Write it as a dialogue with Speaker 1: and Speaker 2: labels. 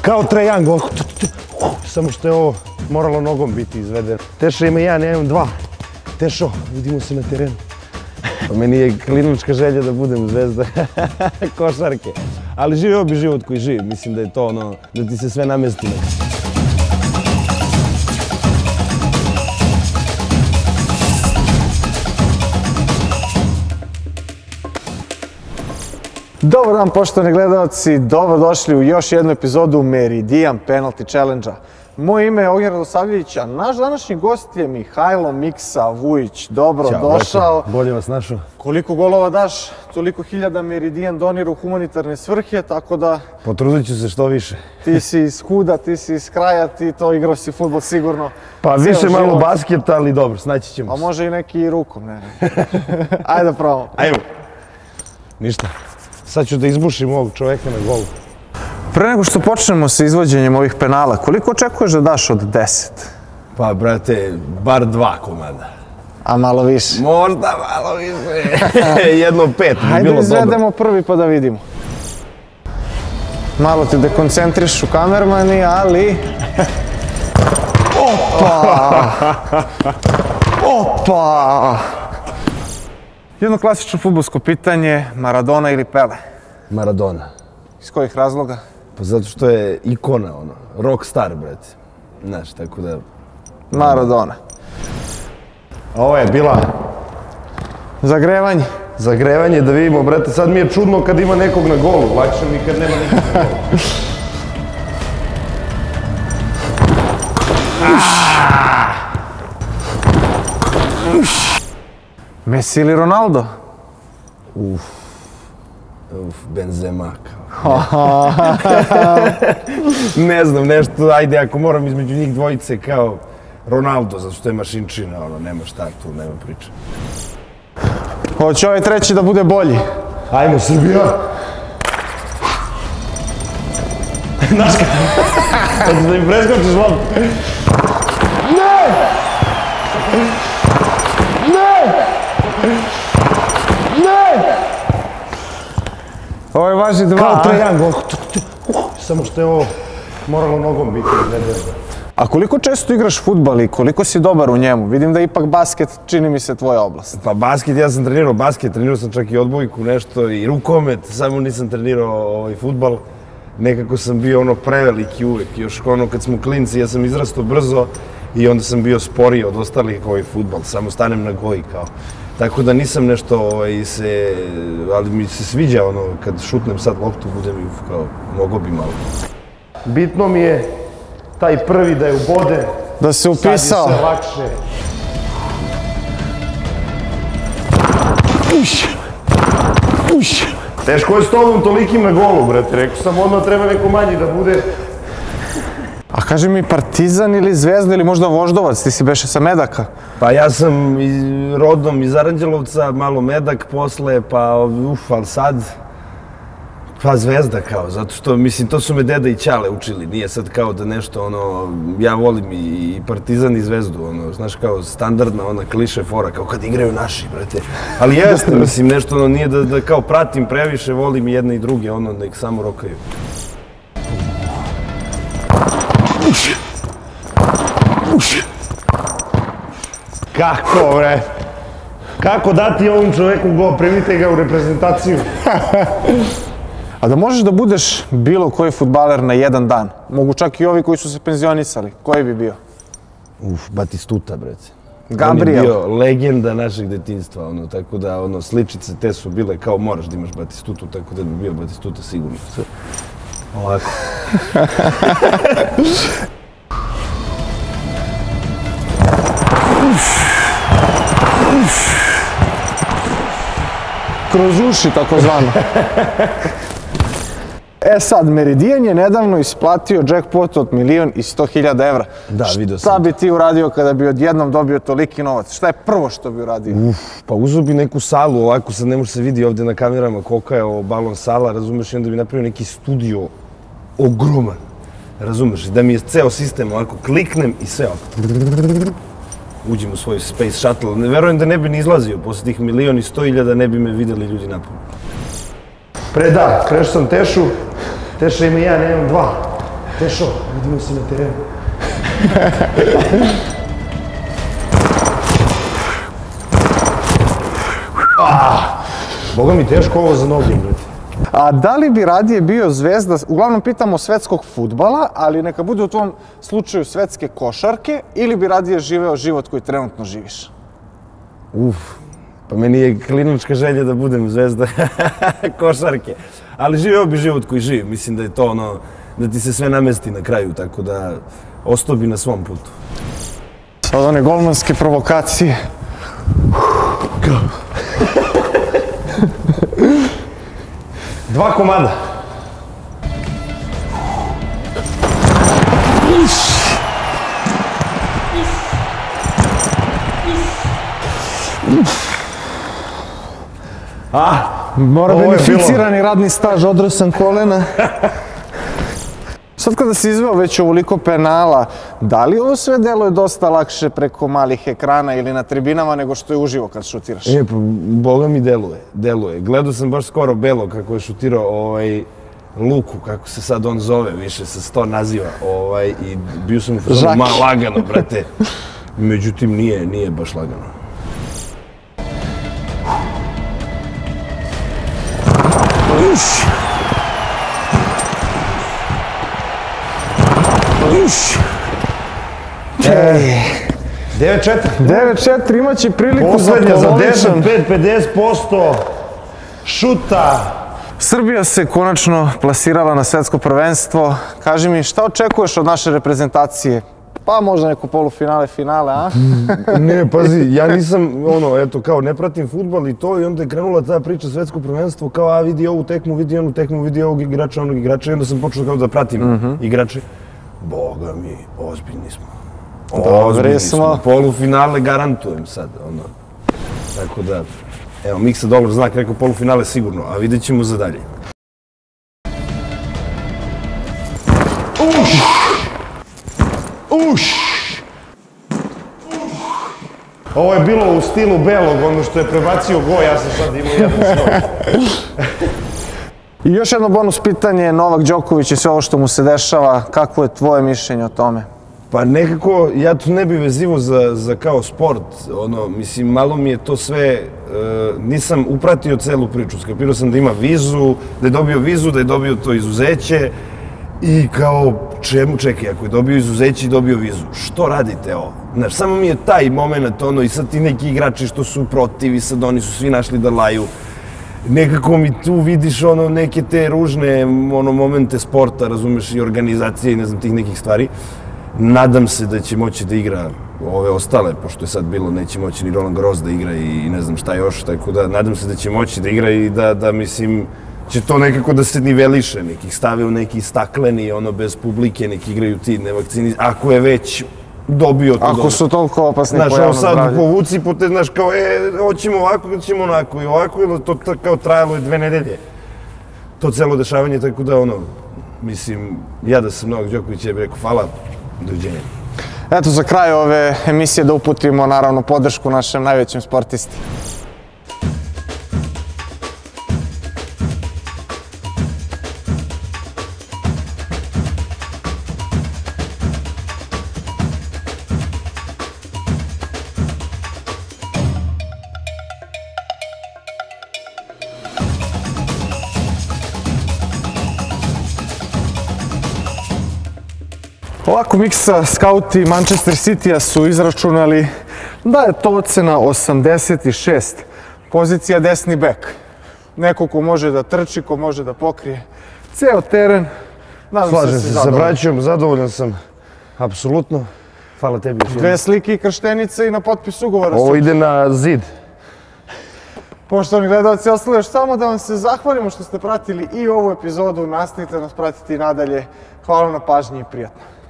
Speaker 1: Kao Trae Young, samo što je ovo moralo nogom biti izvedeno. Teša ima jedan, ja imam dva. Tešo, vidimo se na terenu. Meni je klinička želja da budem zvezda košarke. Ali živio bi život koji živi. Mislim da je to ono, da ti se sve namesti.
Speaker 2: Dobar dan, poštovani gledalci, dobrodošli u još jednu epizodu Meridian Penalty Challenge-a. Moje ime je Ognjen Radosavljević, a naš današnji gost je Mihajlo Miksa Vujić. Dobro došao.
Speaker 1: Bolje vas našao.
Speaker 2: Koliko golova daš, toliko hiljada Meridian donira u humanitarne svrhe, tako da...
Speaker 1: Potrudit ću se što više.
Speaker 2: Ti si iz Huda, ti si iz kraja, ti to igrao si fudbal sigurno.
Speaker 1: Pa više malo basketa, ali dobro, snaći ćemo se.
Speaker 2: A može i neki rukom, ne. Ajde da probamo.
Speaker 1: Ajmo. Ništa. Sad ću da izbušim ovog čoveka na golu.
Speaker 2: Pre nego što počnemo sa izvođenjem ovih penala, koliko očekuješ da daš od 10?
Speaker 1: Pa, brate, bar 2 komada.
Speaker 2: A malo više?
Speaker 1: Možda malo više. Jedno 5 bi bilo dobro.
Speaker 2: Hajde izvedemo prvi pa da vidimo. Malo te dekoncentriš u kamermani, ali... Opa! Opa! Jedno klasično fudbalsko pitanje, Maradona ili Pele?
Speaker 1: Maradona.
Speaker 2: Iz kojih razloga?
Speaker 1: Pa zato što je ikona, ono, rockstar, brate. Znaš, tako da...
Speaker 2: Maradona.
Speaker 1: Ovo je bila...
Speaker 2: Zagrevanje.
Speaker 1: Zagrevanje, da vidimo, brate. Sad mi je čudno kad ima nekog na golu. Lakše mi kad nema nekog na golu.
Speaker 2: Messi ili Ronaldo?
Speaker 1: Benzema kao. Ne znam, nešto, ajde, ako moram između njih dvojice kao Ronaldo, zato što je mašinčina, ono, nema šta tu, nema priče.
Speaker 2: Hoće ovaj treći da bude bolji.
Speaker 1: Ajmo, Srbija! Znaš kako? Da im preskočiš loptu. Ne! Ne! Ne!
Speaker 2: Ovo je važi 2.
Speaker 1: Kao Trae Young, samo što je ovo moralo nogom biti izvedeno.
Speaker 2: A koliko često igraš fudbal i koliko si dobar u njemu? Vidim da ipak basket čini mi se tvoja oblast.
Speaker 1: Pa basket, ja sam trenirao basket, trenirao sam čak i odbojku nešto i rukomet, samo nisam trenirao fudbal. Nekako sam bio ono preveliki uvek, još ono kad smo klinci, ja sam izrastao brzo i onda sam bio sporiji od ostalih kao fudbal, samo stanem na goji kao. Tako da nisam nešto ali mi se sviđa ono, kad šutnem sad loptu, budem kao, mogo bi malo. Bitno mi je taj prvi da je uboden.
Speaker 2: Da se upisao.
Speaker 1: Sad je sve lakše. Teško je s tobom tolikim na golu, brate. Rekao sam, odmah treba neko manji da bude.
Speaker 2: A kaži mi, Partizan ili Zvezda ili možda Voždovac, ti si beše sa Medaka?
Speaker 1: Pa ja sam rodom iz Aranđelovca, malo Medak posle, pa ali sad... Pa Zvezda kao, zato što, mislim, to su me deda i ćale učili, nije sad kao da nešto, ono, ja volim i Partizan i Zvezdu, ono, znaš, kao standardna, ona kliše fora, kao kad igraju naši, brate. Ali jeste, mislim, nešto, ono, nije da kao pratim previše, volim i jedne i druge, ono, da ih samo rokaju. Kako, bre? Kako dati ovom čoveku gol? Primite ga u reprezentaciju.
Speaker 2: A da možeš da budeš bilo koji fudbaler na jedan dan, mogu čak i ovi koji su se penzionisali, koji bi bio?
Speaker 1: Batistuta, brate.
Speaker 2: Gabriel.
Speaker 1: On je bio legenda našeg detinjstva, ono, tako da, ono, sličice te su bile kao moraš da imaš Batistutu, tako da bi bio Batistuta sigurno. Ovako.
Speaker 2: Kroz uši, tako zvano. E sad, Meridian je nedavno isplatio jackpot od 1.100.000 evra.
Speaker 1: Da, vidio sam.
Speaker 2: Šta bi ti uradio kada bi odjednom dobio toliki novac? Šta je prvo što bi uradio?
Speaker 1: Pa uzeo bi neku salu, ovako sad ne može se vidi ovdje na kamerama kolika je ovo balon sala, razumeš, i onda bi napravio neki studio ogroman. Razumeš, da mi je ceo sistem ovako, kliknem i sve ovako. Uđem u svoj Space Shuttle. Ne verujem da ne bi ni izlazio, posle tih 1.100.000 ne bi me videli ljudi napolju. Prešao sam Tešu, Teša ima jedan, ja imam dva. Tešo, vidimo se na terenu. Boga mi teško ovo za noge, brate.
Speaker 2: A da li bi radije bio zvezda, uglavnom pitamo svetskog fudbala, ali neka bude u tvom slučaju svetske košarke, ili bi radije živeo život koji trenutno živiš?
Speaker 1: Pa meni je klinička želja da budem zvezda košarke. Ali živeo bi život koji živim. Mislim da je to ono, da ti se sve namesti na kraju, tako da ostao bi na svom putu.
Speaker 2: Sad one golmanske provokacije.
Speaker 1: Dva komada.
Speaker 2: Mora beneficirani radni staž, odrao sam kolena. Sad kada si izveo već ovoliko penala, da li ovo sve deluje dosta lakše preko malih ekrana ili na tribinama nego što je uživo kad šutiraš?
Speaker 1: Pa Boga mi deluje. Gledao sam baš skoro Belo kako je šutirao Luku, kako se sad on zove, više se 100 naziva, i bio sam malo lagano, brate. Međutim, nije baš lagano.
Speaker 2: Uš!
Speaker 1: 9-4.
Speaker 2: 9-4, imaće priliku za
Speaker 1: poslednja za
Speaker 2: polovičan.
Speaker 1: 10-50% šuta.
Speaker 2: Srbija se konačno plasirala na svetsko prvenstvo. Kaži mi, šta očekuješ od naše reprezentacije? Pa možda neko polufinale, finale, a?
Speaker 1: Ne, pazi, ja nisam, kao ne pratim fudbal i to, i onda je krenula ta priča svetsko prvenstvo, kao, vidi ovu tekmu, vidi onu tekmu, vidi ovog igrača, onog igrača, i onda sam počeo kao da pratim igrače. Boga mi, ozbiljni smo. Ozbiljni smo. Polufinale garantujem sad, Tako da, evo, Miksa dobro znak, rekao polufinale sigurno, a vidjet ćemo za dalje. Ovo je bilo u stilu Belog, ono što je prebacio go, ja sam sad imao jedan skok.
Speaker 2: I još jedno bonus pitanje, Novak Đoković i sve ovo što mu se dešava, kakvo je tvoje mišljenje o tome?
Speaker 1: Pa nekako, ja to ne bih vezivo za kao sport, mislim, malo mi je to sve, nisam upratio celu priču, skapirao sam da ima vizu, da je dobio vizu, da je dobio to izuzeće i kao, čekaj, ako je dobio izuzeće i dobio vizu, što radite ovo? Znaš, samo mi je taj moment, i sad ti neki igrači što su protiv i sad oni su svi našli da laju. Nekako mi tu vidiš neke te ružne momente sporta, razumeš, i organizacije i ne znam, tih nekih stvari. Nadam se da će moći da igra ove ostale, pošto je sad bilo, neće moći ni Roland Garros da igra i ne znam šta još, tako da nadam se da će moći da igra i da mislim, će to nekako da se niveliše, nekih stave u neki stakleni, bez publike, neki igraju ti nevakcini, ako je već dobio to.
Speaker 2: Ako su toliko opasni po javnom zdravlju.
Speaker 1: Znaš, sad povuci, znaš, kao, hoćemo ovako, hoćemo onako i ovako, ili to kao trajalo je 2 nedelje. To celo dešavanje, tako da, mislim, ja da sam Novak Đoković, ja bih rekao hvala, doviđenja.
Speaker 2: Eto, za kraj ove emisije da uputimo, naravno, podršku našem najvećem sportisti. Ovako, Miksa, skauti Manchester City-a su izračunali da je to ocena 86. Pozicija desni bek. Neko ko može da trči, ko može da pokrije ceo teren.
Speaker 1: Slažem se sa braćom, zadovoljan sam, apsolutno. Hvala tebi još jednom.
Speaker 2: 2 slike i krštenice i na potpis ugovora.
Speaker 1: Ovo ide na zid.
Speaker 2: Poštovani gledalci, ostalo još samo da vam se zahvalimo što ste pratili i ovu epizodu. Nastavite nas pratiti nadalje. Hvala na pažnji i prijatno.